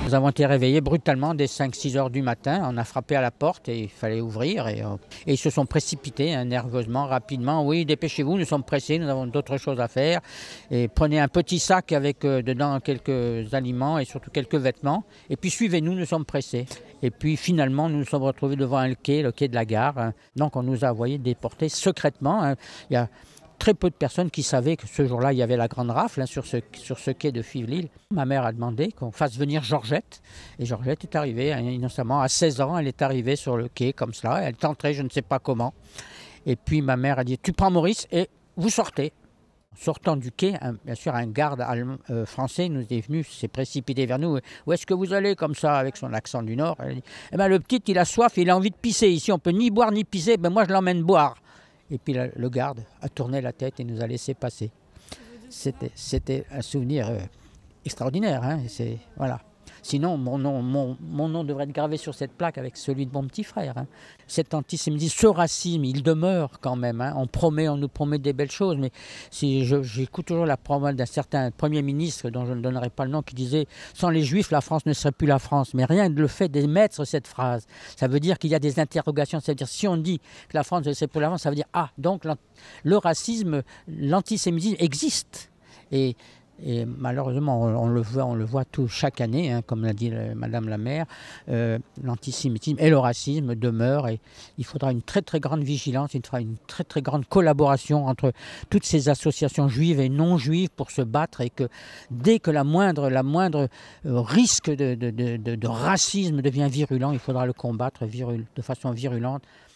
Nous avons été réveillés brutalement dès 5-6 heures du matin. On a frappé à la porte et il fallait ouvrir. Et ils se sont précipités nerveusement, rapidement. Oui, dépêchez-vous, nous sommes pressés, nous avons d'autres choses à faire. Et prenez un petit sac avec dedans quelques aliments et surtout quelques vêtements. Et puis suivez-nous, nous sommes pressés. Et puis finalement, nous nous sommes retrouvés devant le quai de la gare. Donc on nous a envoyés déporter secrètement. Il y a très peu de personnes qui savaient que ce jour-là, il y avait la grande rafle sur ce quai de Fivelil. Ma mère a demandé qu'on fasse venir Georgette. Et Georgette est arrivée innocemment. À 16 ans, elle est arrivée sur le quai comme cela. Elle est entrée, je ne sais pas comment. Et puis ma mère a dit « Tu prends Maurice et vous sortez ». Sortant du quai, bien sûr, un garde français nous est venu, s'est précipité vers nous. « Où est-ce que vous allez ?» comme ça, avec son accent du Nord. Elle dit « Eh bien, le petit, il a soif, il a envie de pisser. Ici, on ne peut ni boire ni pisser. Ben, moi, je l'emmène boire. » Et puis le garde a tourné la tête et nous a laissé passer. C'était un souvenir extraordinaire. Voilà. Sinon, mon nom devrait être gravé sur cette plaque avec celui de mon petit frère. Cet antisémitisme, ce racisme, il demeure quand même. On nous promet des belles choses, mais si j'écoute toujours la parole d'un certain Premier ministre, dont je ne donnerai pas le nom, qui disait « Sans les Juifs, la France ne serait plus la France ». Mais rien que le fait d'émettre cette phrase, ça veut dire qu'il y a des interrogations. Ça veut dire si on dit que la France ne serait plus la France, ça veut dire « Ah, donc le racisme, l'antisémitisme existe ». Et malheureusement, on le voit chaque année, comme l'a dit Madame la maire, l'antisémitisme et le racisme demeurent. Et il faudra une très très grande vigilance, il faudra une très très grande collaboration entre toutes ces associations juives et non juives pour se battre. Et que dès que la moindre risque de racisme devient virulent, il faudra le combattre de façon virulente.